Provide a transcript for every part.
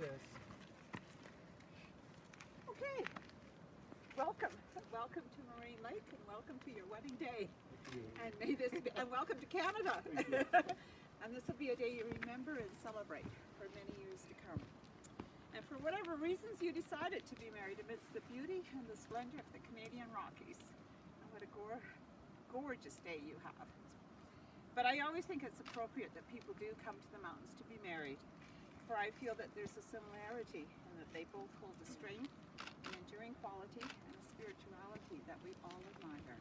this. Okay, welcome. Welcome to Marine Lake and welcome to your wedding day. And may this be, and welcome to Canada. And this will be a day you remember and celebrate for many years to come. And for whatever reasons you decided to be married amidst the beauty and the splendor of the Canadian Rockies. And what a gorgeous day you have. But I always think it's appropriate that people do come to the mountains to be married, for I feel that there's a similarity in that they both hold a strength, an enduring quality, and a spirituality that we all admire.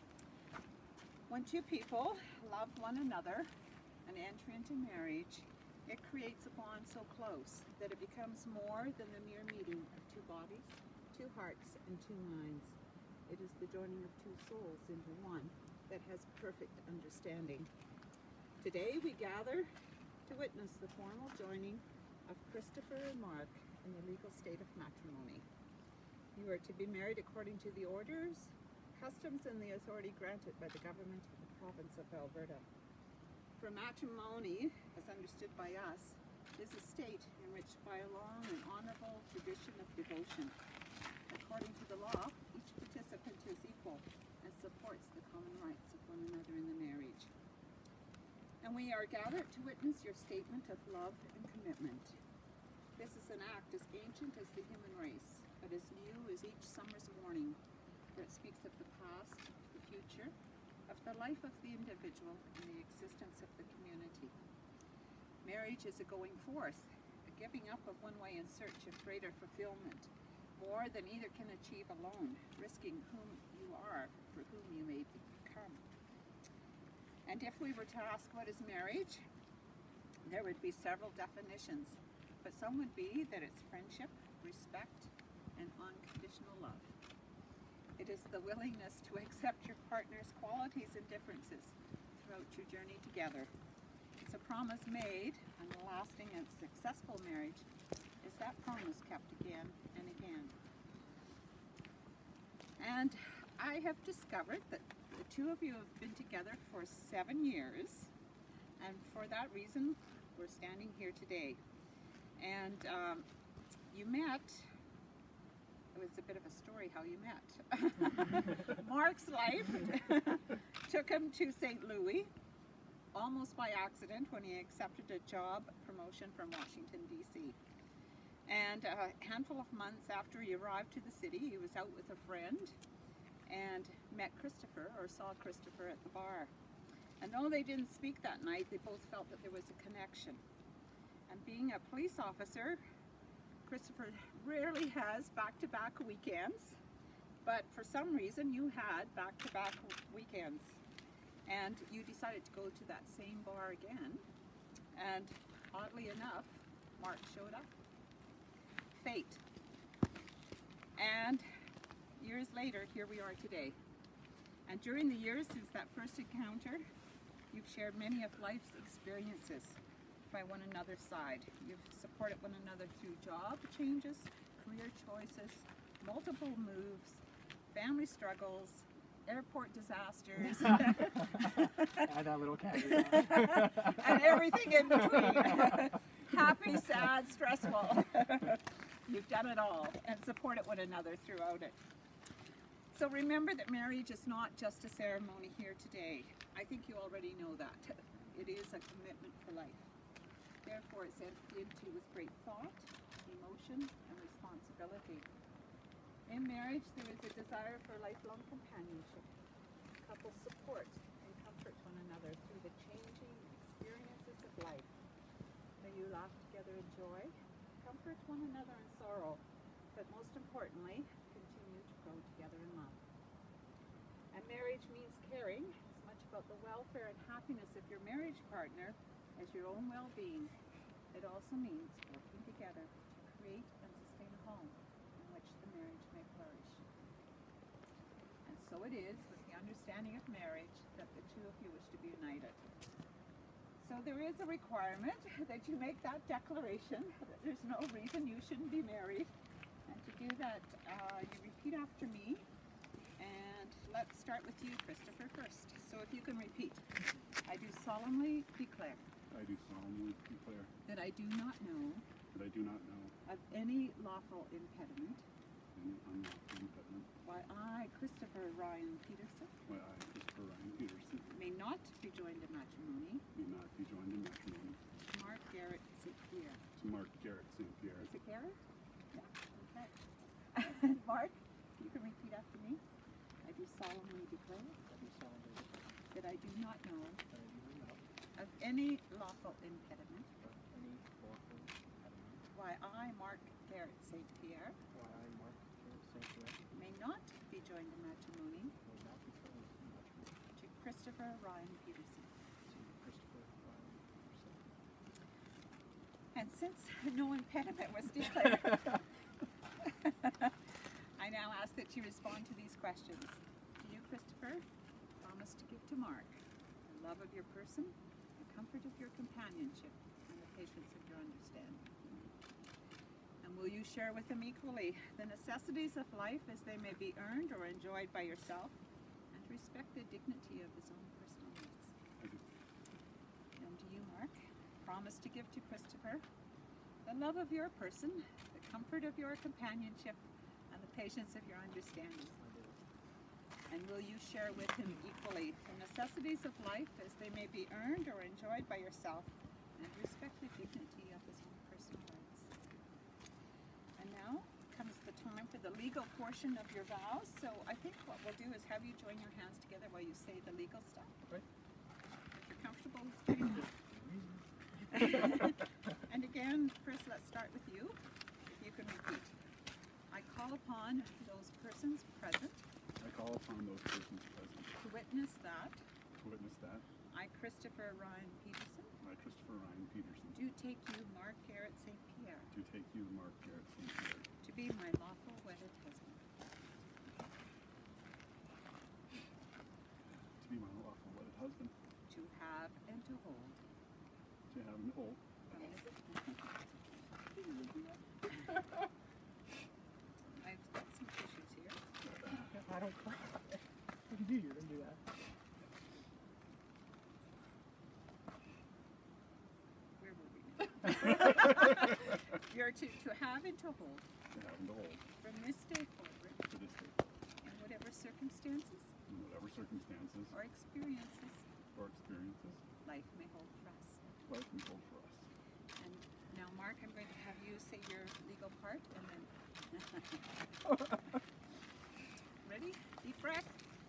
When two people love one another and enter into marriage, it creates a bond so close that it becomes more than the mere meeting of two bodies, two hearts, and two minds. It is the joining of two souls into one that has perfect understanding. Today we gather to witness the formal joining of Christopher and Mark in the legal state of matrimony. You are to be married according to the orders, customs, and the authority granted by the government of the province of Alberta. For matrimony, as understood by us, is a state enriched by a long and honorable tradition of devotion. According to the law, each participant is equal and supports the common rights of one another in the marriage. And we are gathered to witness your statement of love and commitment. This is an act as ancient as the human race, but as new as each summer's morning, for it speaks of the past, the future, of the life of the individual, and the existence of the community. Marriage is a going forth, a giving up of one way in search of greater fulfillment, more than either can achieve alone, risking whom you are for whom you may become. And if we were to ask what is marriage, there would be several definitions, but some would be that it's friendship, respect, and unconditional love. It is the willingness to accept your partner's qualities and differences throughout your journey together. It's a promise made, and a lasting and successful marriage is that promise kept again and again. And I have discovered that the two of you have been together for 7 years, and for that reason we're standing here today. And you met, it was a bit of a story how you met. Mark's life took him to St. Louis, almost by accident, when he accepted a job promotion from Washington, D.C. And a handful of months after he arrived to the city, he was out with a friend and met Christopher, or saw Christopher at the bar. And though they didn't speak that night, they both felt that there was a connection. And being a police officer, Christopher rarely has back-to-back weekends, but for some reason you had back-to-back weekends. And you decided to go to that same bar again, and oddly enough, Mark showed up. Fate. And years later, here we are today. And during the years since that first encounter, you've shared many of life's experiences by one another's side. You've supported one another through job changes, career choices, multiple moves, family struggles, airport disasters, And that little cat. and everything in between. Happy, sad, stressful. You've done it all and supported one another throughout it. So remember that marriage is not just a ceremony here today. I think you already know that. It is a commitment for life. Therefore, it's entered into with great thought, emotion, and responsibility. In marriage, there is a desire for lifelong companionship. Couples support and comfort one another through the changing experiences of life. May you laugh together in joy, comfort one another in sorrow, but most importantly, continue to grow together in love. And marriage means caring as much about the welfare and happiness of your marriage partner as your own well-being. It also means working together to create and sustain a home in which the marriage may flourish. And so it is with the understanding of marriage that the two of you wish to be united. So there is a requirement that you make that declaration that there's no reason you shouldn't be married. And to do that, you repeat after me. And let's start with you, Christopher, first. So if you can repeat. I do solemnly declare. I do solemnly declare. That I do not know. that I do not know of any lawful impediment any unlawful impediment why I, Christopher Ryan Peterson, why I, Christopher Ryan Peterson, may not be joined in matrimony may not be joined in matrimony to Mark Garrett St. Pierre. to Mark Garrett St. Pierre. Is it Garrett? Yeah, okay. Mark, you can repeat after me. I do solemnly declare that I do not know of any lawful impediment why I, Mark Garrett St. Pierre, may not be joined in matrimony to Christopher Ryan Peterson. And since no impediment was declared, I now ask that you respond to these questions. Do you, Christopher, promise to give to Mark the love of your person, the comfort of your companionship, and the patience of your understanding? And will you share with him equally the necessities of life as they may be earned or enjoyed by yourself, and respect the dignity of his own personal needs? I do. And do you, Mark, promise to give to Christopher the love of your person, the comfort of your companionship, and the patience of your understanding? And will you share with him equally the necessities of life as they may be earned or enjoyed by yourself, and respect the dignity of his own personal rights? And now comes the time for the legal portion of your vows. So I think what we'll do is have you join your hands together while you say the legal stuff. Right. If you're comfortable doing that. And again, Chris, let's start with you. If you can repeat. I call upon those persons present I call upon those persons present to witness that to witness that I, Christopher Ryan Peterson, I, Christopher Ryan Peterson, do take you, Mark Garrett St. Pierre, do take you, Mark Garrett St. Pierre, to be my lawful wedded husband, to be my lawful wedded husband, to have and to hold to have and hold from this I've got some tissues here. I don't cry. What do you do? You're gonna do that. Where were we? You're to have and to hold to have and to hold from this day forward to this day, in whatever circumstances in whatever circumstances or experiences or experiences life may hold for us. life can hold for us. And now, Mark, I'm going to have you say your legal part, and then. Ready? Deep breath.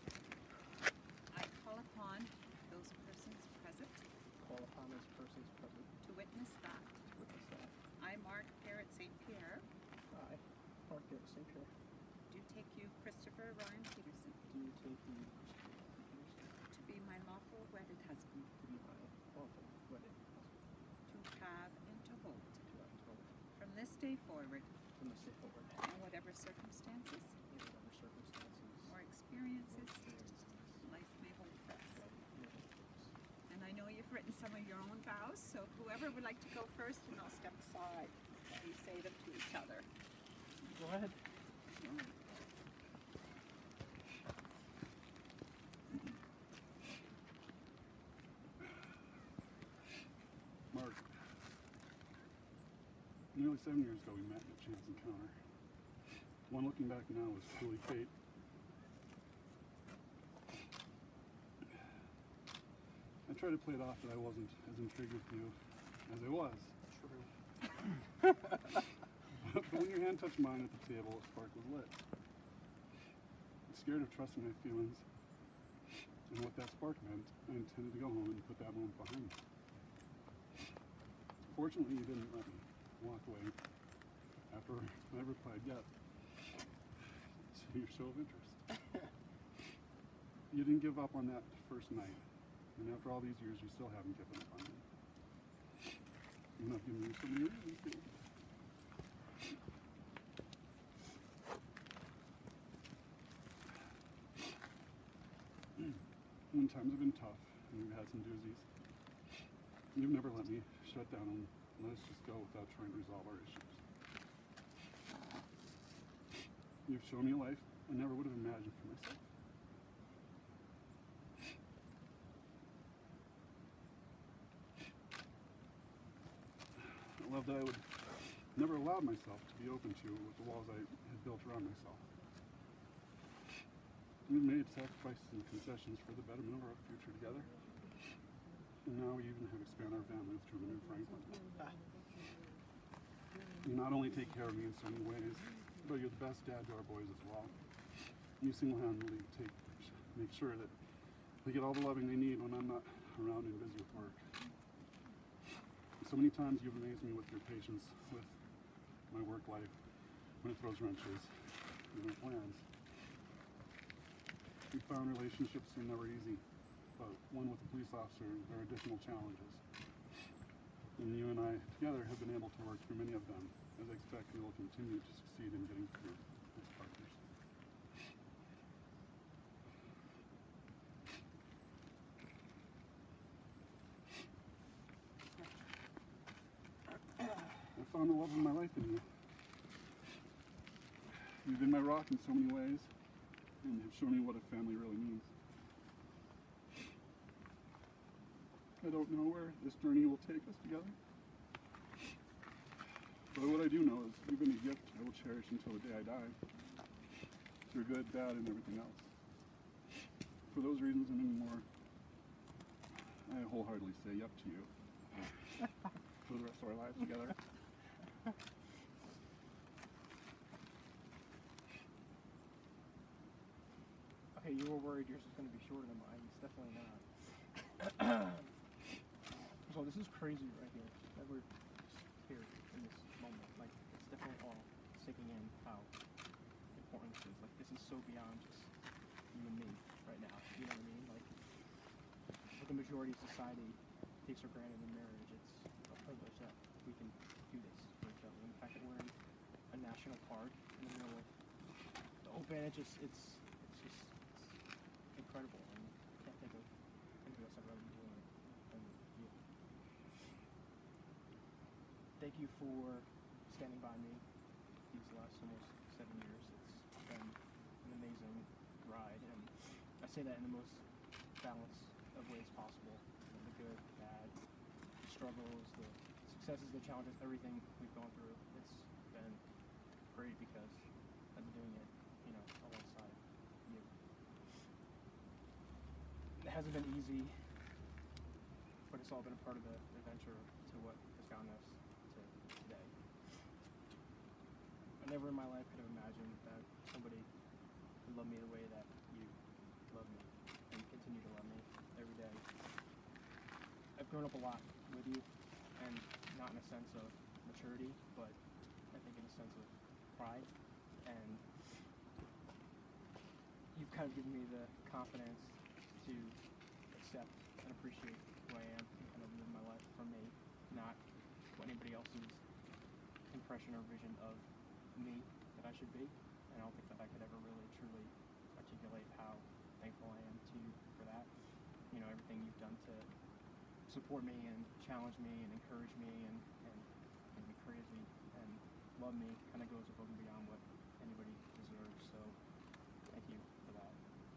I call upon those persons present Call upon those persons present to witness that to witness that I, Mark Garrett St. Pierre, I, Mark Garrett St. Pierre, do take you, Christopher Ryan Peterson, do take you to be my lawful wedded husband, to be my lawful wedded husband, to have and to hold to have and hold from this day forward from this day forward in whatever circumstances in whatever circumstances or experiences experiences life may hold for us. life may hold for us. And I know you've written some of your own vows, so whoever would like to go first, and I'll step aside while you say them to each other. Go ahead. Mark, nearly 7 years ago we met in a chance encounter. One looking back now was truly fate. I tried to play it off that I wasn't as intrigued with you as I was. True. But when your hand touched mine at the table, a spark was lit. Scared of trusting my feelings and what that spark meant, I intended to go home and put that moment behind me. Fortunately, you didn't let me walk away after I replied yes to your show of interest. You didn't give up on that first night, and after all these years, you still haven't given up on me. You're not giving me so many reasons to. When times have been tough and we've had some doozies, you've never let me shut down and let us just go without trying to resolve our issues. You've shown me a life I never would have imagined for myself. I love that I would never allowed myself to be open to with the walls I had built around myself. We made sacrifices and concessions for the betterment of our future together. And now we even have expanded our family with Truman and Franklin. You not only take care of me in so many ways, but you're the best dad to our boys as well. You single-handedly make sure that they get all the loving they need when I'm not around and busy with work. So many times you've amazed me with your patience with my work life when it throws wrenches in my plans. We found relationships are never easy, but one with a police officer, there are additional challenges. And you and I together have been able to work through many of them, as I expect we will continue to succeed in getting through as partners. I found the love of my life in you. You've been my rock in so many ways, and have shown me what a family really means. I don't know where this journey will take us together. But what I do know is you've been a gift I will cherish until the day I die. You're good, bad, and everything else. For those reasons and many more, I wholeheartedly say yup to you for the rest of our lives together. Okay, you were worried yours was going to be shorter than mine. It's definitely not. So this is crazy right here. That we're here in this moment. Like, it's definitely all sinking in how important this is. Like, this is so beyond just you and me right now. You know what I mean? Like, what the majority of society takes for granted in marriage, it's a privilege that we can do this for each other. And the fact that we're in a national park in the middle of the open, it's incredible. And I can't think of anything else I'd rather be doing than you. Thank you for standing by me these last almost 7 years. It's been an amazing ride, and I say that in the most balanced of ways possible. You know, the good, the bad, the struggles, the successes, the challenges, everything we've gone through. It's been great because I've been doing it, you know, alongside you. It hasn't been easy, but it's all been a part of the adventure to what has gotten us to today. I never in my life could have imagined that somebody would love me the way that you love me and continue to love me every day. I've grown up a lot with you, and not in a sense of maturity, but I think in a sense of pride. And you've kind of given me the confidence to accept and appreciate who I am and kind of live my life for me, not what anybody else's impression or vision of me that I should be. And I don't think that I could ever really truly articulate how thankful I am to you for that. You know, everything you've done to support me and challenge me and encourage me and make me crazy and love me kind of goes above and beyond what anybody deserves. So thank you for that.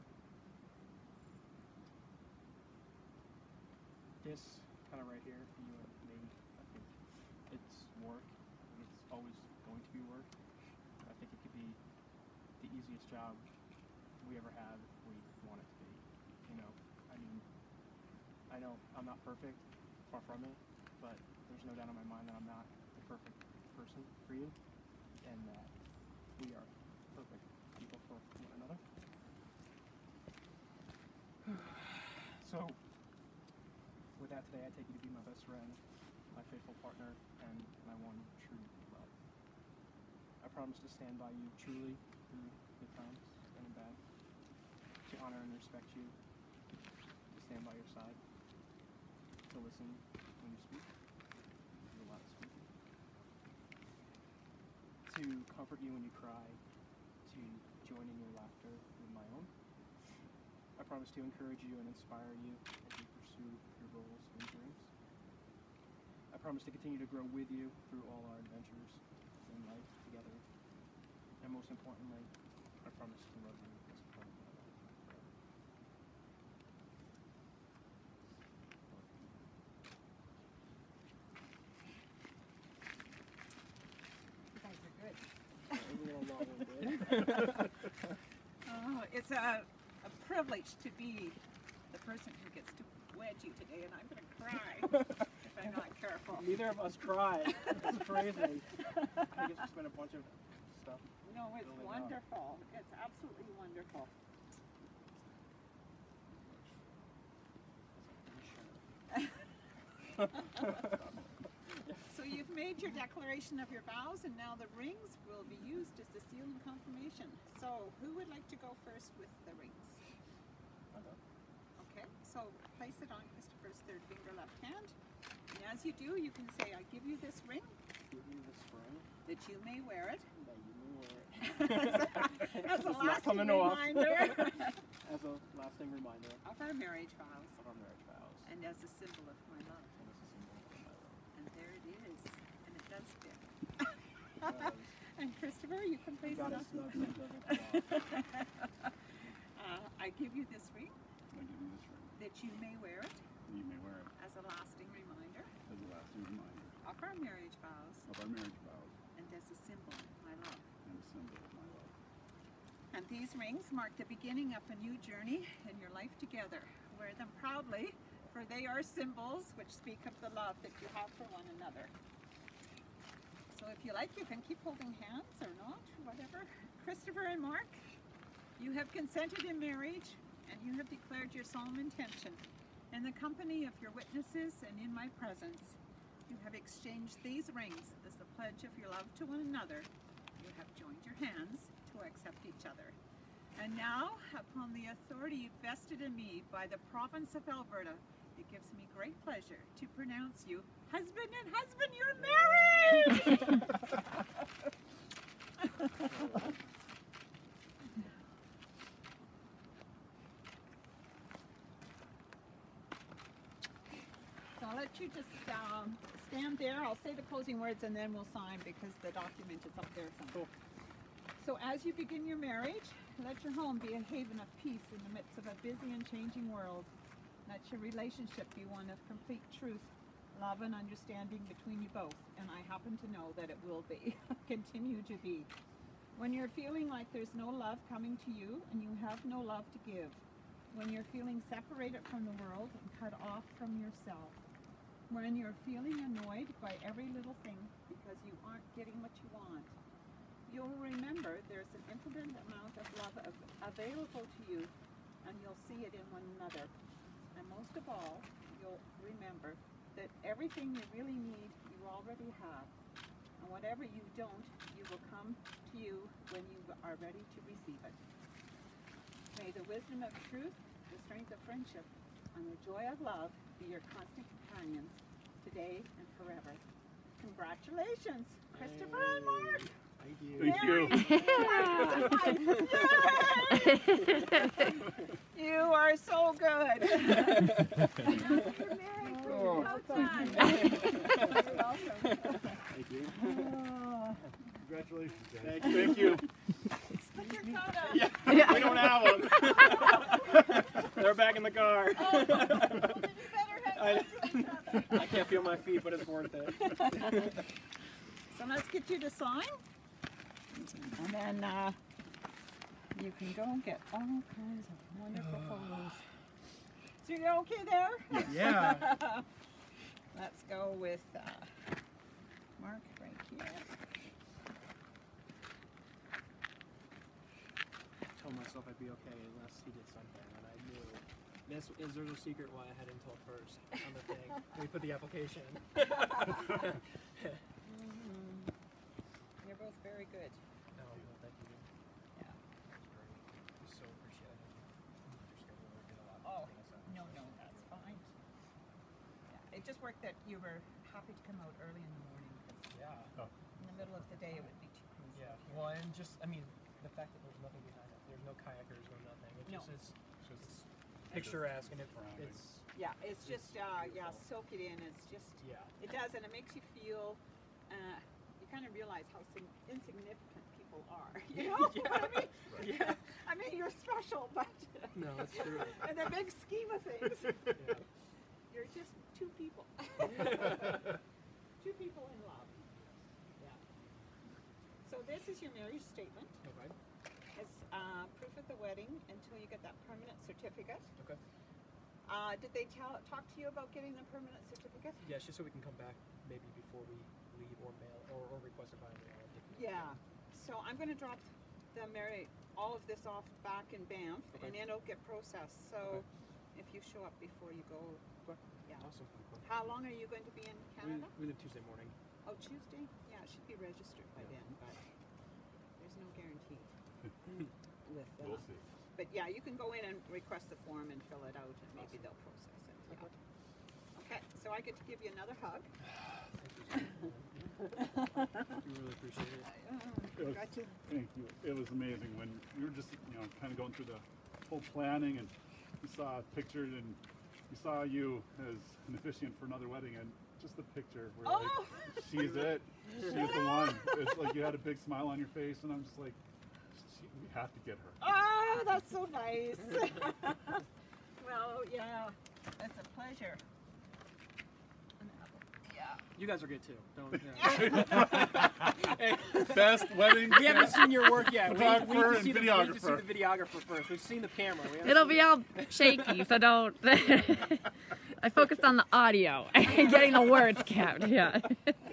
This kind of right here, you and me, I think it's work. It's always going to be work. I think it could be the easiest job we ever have if we want it to be. You know, I mean, I know I'm not perfect, far from it, but there's no doubt in my mind that I'm not the perfect person for you, and that we are perfect people for one another. So, with that today, I take you to be my best friend, my faithful partner, and my one true love. I promise to stand by you truly through good times and in bad, to honor and respect you, to stand by your side, to listen when you speak, to do a lot of speaking, to comfort you when you cry, to join in your laughter with my own. I promise to encourage you and inspire you as you pursue your goals and dreams. I promise to continue to grow with you through all our adventures in life together. And most importantly, I promise to love you as part of my life forever. Oh, it's a privilege to be the person who gets to wed you today, and I'm going to cry if I'm not careful. Neither of us cried. It's crazy. I guess it's been a bunch of stuff. No, it's building up. wonderful. It's absolutely wonderful. So you've made your declaration of your vows, and now the rings will be used as the seal and confirmation. So who would like to go first with the rings? Okay, so place it on Christopher's third finger, left hand. And as you do, you can say, I give you this ring, Give you this ring, that you may wear it. that you may wear it. As a It's not lasting coming off. reminder As a lasting reminder of our marriage vows, of our marriage vows. and as a symbol of my love. And as a symbol of my love. And there it is, and it does fit. Because And Christopher, you can place God it is on. snug, so it doesn't fall off. I give you this ring, I give you this ring. that you may wear it And you may wear it as a lasting reminder as a lasting reminder of our marriage vows, of our marriage vows and as a symbol of my love. and a symbol of my love. And these rings mark the beginning of a new journey in your life together. Wear them proudly, for they are symbols which speak of the love that you have for one another. So if you like, you can keep holding hands or not, whatever. Christopher and Mark, you have consented in marriage, and you have declared your solemn intention. In the company of your witnesses and in my presence, you have exchanged these rings as the pledge of your love to one another. You have joined your hands to accept each other. And now, upon the authority vested in me by the province of Alberta, it gives me great pleasure to pronounce you husband and husband, you're married! So I'll let you just stand there. I'll say the closing words and then we'll sign because the document is up there somewhere. Cool. So as you begin your marriage, let your home be a haven of peace in the midst of a busy and changing world. Let your relationship be one of complete truth, love, and understanding between you both. And I happen to know that it will be, continue to be. When you're feeling like there's no love coming to you and you have no love to give, when you're feeling separated from the world and cut off from yourself, when you're feeling annoyed by every little thing because you aren't getting what you want, you'll remember there's an infinite amount of love available to you, and you'll see it in one another. And most of all, you'll remember that everything you really need, you already have. And whatever you don't, you will come to you when you are ready to receive it. May the wisdom of truth, the strength of friendship, and the joy of love be your constant companions today and forever. Congratulations, Christopher and Mark! Thank you. Thank you. Yay! You are so good. Oh. Outside. You're welcome. Thank you. Congratulations, guys. Thank you. Put your coat on. Yeah, we don't have them. They're back in the car. Oh, well, then you better hang on to each other. I can't feel my feet, but it's worth it. So let's get you to sign. And then you can go and get all kinds of wonderful photos. So you're okay there? Yeah. Let's go with Mark right here. I told myself I'd be okay unless he did something, and I knew. There's a secret why I hadn't told first on the thing. We put the application in. You're both very good. No, thank you. Yeah. That's great. I'm so appreciative. Your schedule did a lot. Oh, for us. no, that's fine. Yeah, it just worked that you were happy to come out early in the morning because Yeah. in the middle of the day it would be too crazy. Yeah. Well, and just, I mean, the fact that there's nothing behind it. There's no kayakers, no nothing. It No. just is picturesque, and it's Yeah, it's just, soak it in. It's just, yeah. it does, and it makes you feel, you kind of realize how insignificant people are. You know what I mean? Yeah. I mean, you're special, but No, it's true. in the big scheme of things, Yeah. you're just two people. Two people in love. Yeah. So this is your marriage statement. Okay. It's proof of the wedding until you get that permanent certificate. Okay. Did they talk to you about getting the permanent certificate? Yeah, just so we can come back maybe before we leave or mail or request it by mail. Yeah. So I'm going to drop all of this off back in Banff, Okay. and then it'll get processed. So Okay. if you show up before you go, yeah. Awesome. How long are you going to be in Canada? We leave Tuesday morning. Oh, Tuesday? Yeah, it should be registered by then, but there's no guarantee with that. We'll see. But yeah, you can go in and request the form and fill it out, and maybe they'll process it. Yeah. Okay, so I get to give you another hug. We really appreciate it. It was, Got you. thank you. It was amazing when we were just, kind of going through the whole planning, and you saw pictured, and you saw you as an officiant for another wedding, and just the picture, we're like, she's it. She's the one. It's like you had a big smile on your face, and I'm just like, we have to get her. Oh, that's so nice. Well, yeah, it's a pleasure. Yeah. You guys are good too. Don't. Hey, Best wedding. we haven't seen your work yet. We Photographer need to and see the videographer. videographer first. We've seen the camera. We haven't It'll seen be all shaky, so don't. I focused on the audio and getting the words kept. Yeah.